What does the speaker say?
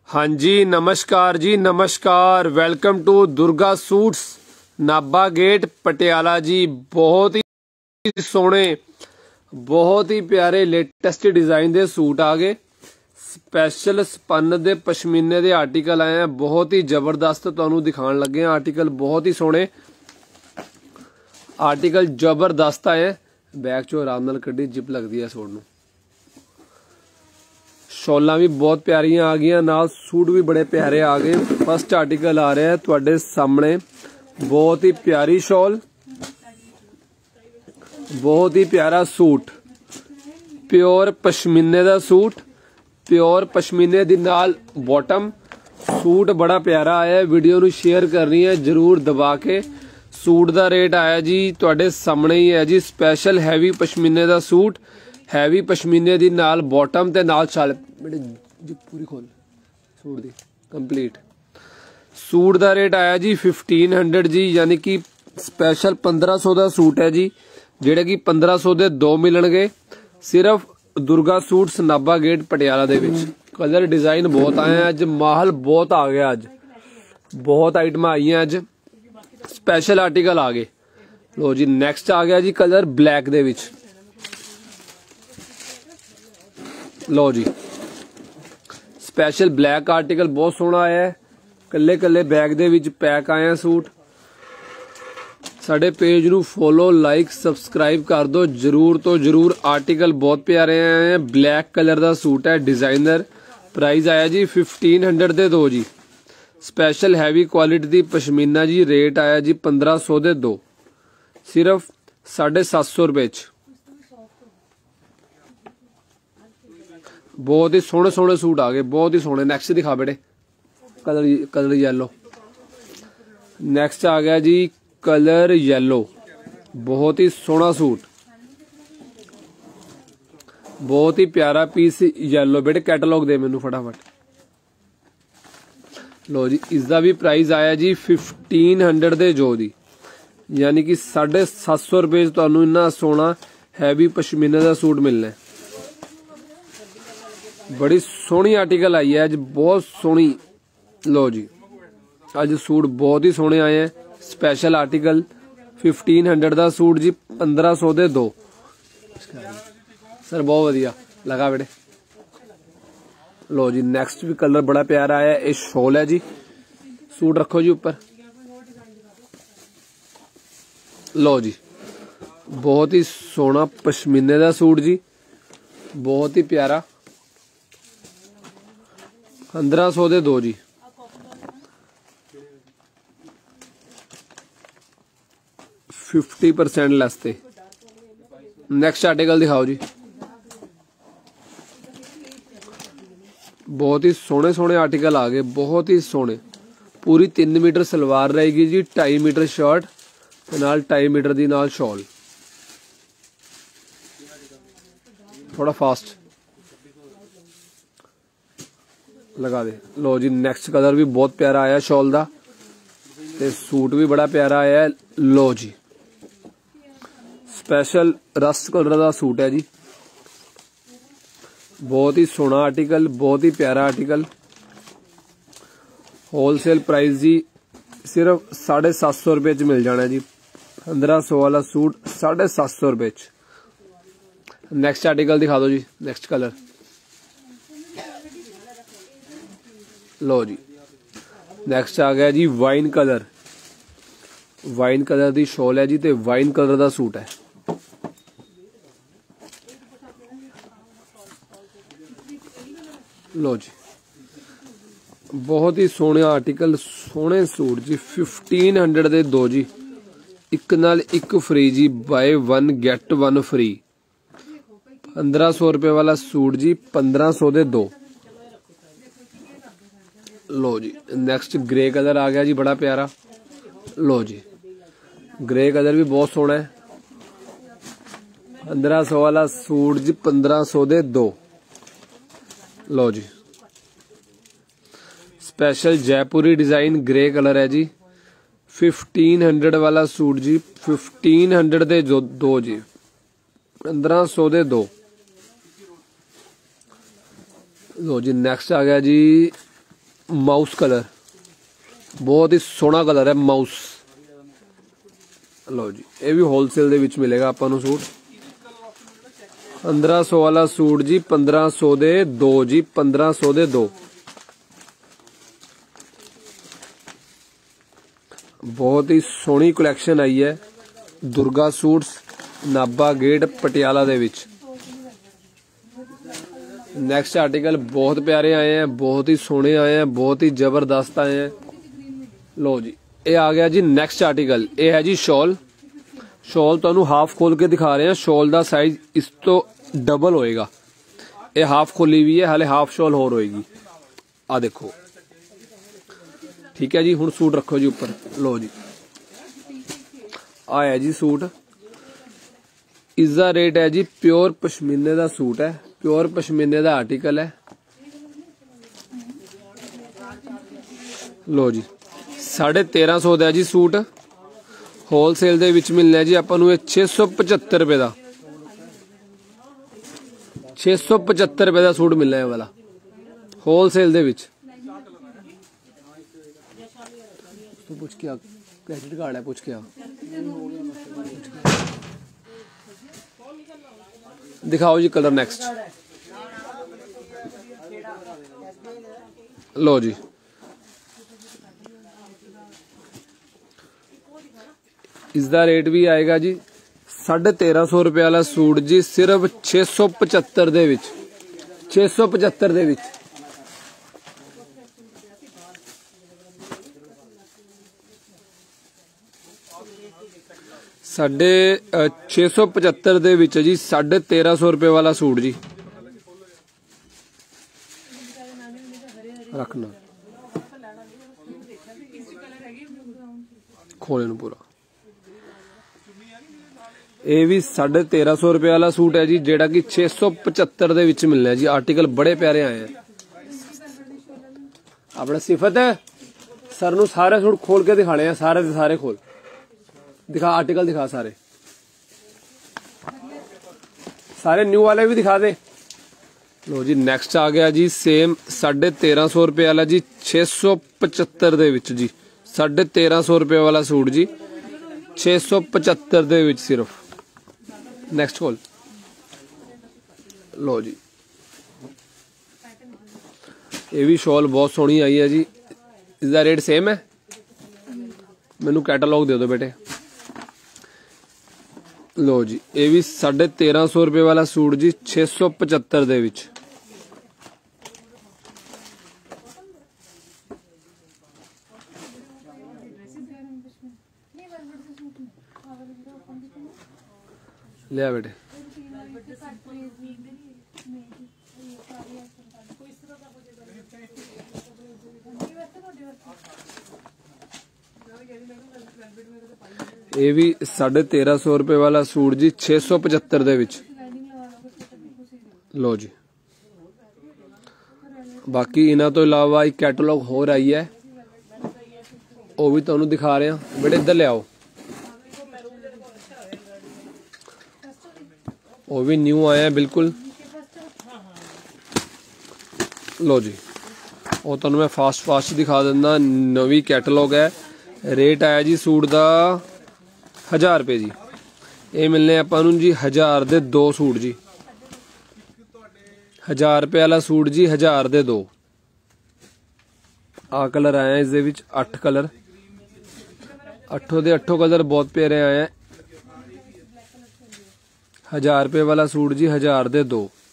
हाँ जी, नमस्कार जी, नमस्कार। Welcome to Durga suits, Nabha gate, Patiala जी। बहुत ही सोहने, बहुत ही प्यारे लेटेस्ट डिजाइन दे सूट आ गए। स्पेशल स्पन दे पशमीने दे आर्टिकल आए हैं, बहुत ही जबरदस्त तुहानू दिखाने लगे हैं। आर्टिकल बहुत ही सोहने, आर्टिकल जबरदस्त आए हैं। बैग चो आराम नाल कड्डी, जिप लगती है सूट नू। शॉलां भी बहुत प्यारियां आ गई, नाल सूट भी बड़े प्यारे आ गए। फर्स्ट आर्टिकल आ रहा है तुहाडे सामने, बहुत ही प्यारी शॉल, बहुत ही प्यारा सूट, प्योर पशमीने दा सूट, प्योर पशमीने दी नाल बॉटम। सूट बड़ा प्यारा आया है, वीडियो नू शेयर करनी है जरूर दबा के। सूट दा रेट आया जी तुहाडे सामने ही है जी। स्पेशल हैवी पशमीने दा सूट, हैवी पशमीने दी नाल बॉटम ते नाल शाल। बेटे जी पूरी खोल सूट दी कंप्लीट। सूट दा रेट आया जी 1500 जी, यानी कि स्पेशल 1500 दा सूट है जी, जेड़े कि 1500 दे दो मिलणगे सिर्फ दुर्गा सूट्स नाभा गेट पटियाला दे विच। कलर डिजाइन बहुत आए हैं अज, माहल बहुत आ गया अज, बहुत आइटम आई हैं अज, स्पेशल आर्टिकल आ गए। लो जी नेक्स्ट आ गया जी कलर ब्लैक दे विच। लो जी स्पेशल ब्लैक आर्टिकल बहुत सोहना आया है। कल्ले कल्ले बैग दे विच पैक आए हैं सूट। साडे पेज नू फॉलो, लाइक, सब्सक्राइब कर दो जरूर तो जरूर। आर्टिकल बहुत प्यारे आए हैं। ब्लैक कलर दा सूट है, डिजाइनर। प्राइस आया जी 1500 दे दो जी। स्पेशल हैवी क्वालिटी दी पशमीना जी। रेट आया जी 1500 दे दो, सिर्फ 750 रुपए च। बहुत ही सोहने सोहने सूट आ गए, बहुत ही सोहने। नेक्स्ट दिखा बेटे, कलर येलो। नेक्स्ट आ गया जी कलर येलो, बहुत ही सोहना सूट, बहुत ही प्यारा पीस येलो। बेटे कैटलॉग दे मैनू फटाफट। लो जी इसका भी प्राइस आया जी 1500 दे जो दी, यानी कि 750 रुपए तुहानू इन्ना सोहना हैवी पशमीने का सूट मिलना है। बड़ी सोहनी आर्टिकल आई है अज, बहुत सोहनी। लो जी अज सूट बहुत ही सोहने आए हैं। स्पेशल आर्टिकल 1500 का सूट जी, 1500 दे दो। सर बहुत वधिया लगा बेटे। लो जी नेक्स्ट भी कलर बड़ा प्यारा आया है। ये शॉल है जी, सूट रखो जी ऊपर। लो जी बहुत ही सोहना पशमीने का सूट जी, बहुत ही प्यारा। 1500 दे दो जी। %50 लेस थे। नेक्स्ट आर्टिकल दिखाओ जी। बहुत ही सोहने सोहने आर्टिकल आ गए, बहुत ही सोहने। पूरी 3 मीटर सलवार रहेगी जी, 2.5 मीटर शर्ट ते नाल 2.5 मीटर दी नाल शॉल। थोड़ा फास्ट लगा दे। लो जी नेक्स्ट कलर भी बहुत प्यारा आया शॉल दा, ते सूट भी बड़ा प्यारा आया है। लो जी स्पेशल रस्ट कलर का सूट है जी, बहुत ही सोहना आर्टिकल, बहुत ही प्यारा आर्टिकल। होलसेल प्राइस जी सिर्फ 750 रुपए च मिल जाना जी। 1500 वाला सूट 750 रुपए च। नेक्स्ट आर्टिकल दिखा दो जी। Next colour. लो जी नेक्स्ट आ गया जी वाइन कलर। वाइन कलर दी शॉल है जी, ते वाइन कलर दा सूट है। लो जी बहुत ही सोहने आर्टिकल, सोहने सूट जी। 1500 दे दो जी, एक नाल एक फ्री जी, बाय 1 गेट 1 फ्री। 1500 रुपए वाला सूट जी, 1500 दे दो। लो जी नेक्स्ट ग्रे कलर आ गया जी, बड़ा प्यारा। लो जी ग्रे कलर भी बहुत सोहना है। 1500 वाला सूट जी, 1500 दे दो। लो जी special Jaipuri design grey colour है जी। 1500 वाला सूट जी, 1500 दे दो जी, 1500 दे दो। लो जी नेक्स्ट आ गया जी माउस कलर, बहुत ही सोहना कलर है माउस। लो जी, ये भी होलसेल दे विच मिलेगा आपां नूं सूट। 1500 वाला सूट जी 1500 दे 2 जी, 1500 दे 2। बहुत ही सोहनी कलैक्शन आई है दुर्गा सूट्स नाभा गेट पटियाला दे विच। नेक्स्ट आर्टिकल बहुत प्यारे आए हैं, बहुत ही सोहने आए हैं, बहुत ही जबरदस्त आए हैं। लो जी, ये आ गया जी नेक्स्ट आर्टिकल। ये है जी शॉल। शॉल तुहानू हाफ खोल के दिखा रहे हैं। शॉल दा साइज इस तो डबल होएगा। ये हाफ खोली हुई है, हाले हाफ शॉल होर होएगी। आ देखो, ठीक है जी। हुण सूट रखो जी ऊपर। लो जी, आया जी सूट। इसका रेट है जी, प्योर पशमीने का सूट है, प्योर पशमीने का आर्टिकल है। लो जी, 1350 का जी सूट। होलसेल दे विच मिलना है जी आपां नूं 675 रुपए का। 675 रुपए का सूट मिलना है वाला होलसेल दे विच। तो पूछ के आ, क्रेडिट कार्ड है, पूछ के आ। दिखाओ जी कलर नेक्स्ट। लो जी, इसका रेट भी आएगा जी 1350 रुपए वाला सूट जी सिर्फ 675 दे विच। 675 दे विच। साढ़े 675 दे विच जी 1350 रुपए वाला सूट जी। रखना खोले नूं पूरा। ये भी 1350 रुपए वाला सूट है जी, जेड़ा कि 675 दे विच मिलना है जी। आर्टिकल बड़े प्यारे आए हैं। अपना सिफत है सर नूं सारे सूट खोल के दिखाने हैं, सारे दे सारे खोल दिखा। आर्टिकल दिखा, सारे सारे न्यू वाले भी दिखा दे। लो जी, नेक्स्ट आ गया जी सेम 1350 रुपए वाला जी 675 दे विच जी। 1350 रुपए वाला सूट जी 675 दे विच सिर्फ। नेक्स्ट खोल। लो जी, ये भी शॉल बहुत सोहनी आई है जी। इसका रेट सेम है। मैनू कैटलॉग दे दो बेटे। लो जी, ये भी 1350 रुपए वाला सूट जी 675 दे विच। लिया बेटे। ये भी 1350 रुपए वाला सूट जी 675 दे विच। लो जी, बाकी इन्हां तो इलावा एक कैटलॉग होर आई है, वो भी तुहानू दिखा रहे हैं। बेटे इधर ले आओ। वो भी न्यू आए हैं बिल्कुल। लो जी, वो तुहानू मैं फास्ट दिखा देना। नवी कैटलॉग है। रेट आया जी सूट का 1000 रुपए जी। ये मिलने आपां नूं जी 1000 दे 2 सूट जी। 1000 रुपए वाला सूट जी 1000 दे 2। आ कलर आए हैं इसदे विच 8 कलर। 8 दे 8 कलर बहुत प्यारे आए हैं। 1000 रुपए वाला सूट जी 1000 दे 2।